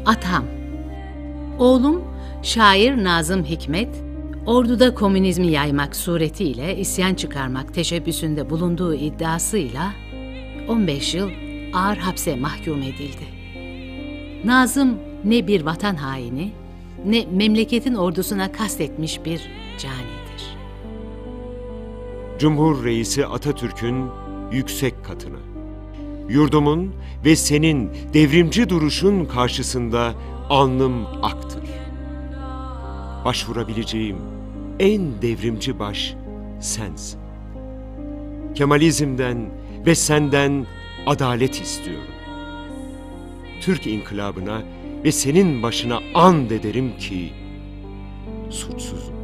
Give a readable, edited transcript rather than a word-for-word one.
Atam. Oğlum şair Nazım Hikmet, orduda komünizmi yaymak suretiyle isyan çıkarmak teşebbüsünde bulunduğu iddiasıyla 15 yıl ağır hapse mahkum edildi. Nazım ne bir vatan haini, ne memleketin ordusuna kastetmiş bir canidir. Cumhur Reisi Atatürk'ün yüksek katını, yurdumun ve senin devrimci duruşun karşısında alnım aktır. Başvurabileceğim en devrimci baş sensin. Kemalizmden ve senden adalet istiyorum. Türk inkılabına ve senin başına and ederim ki suçsuzum.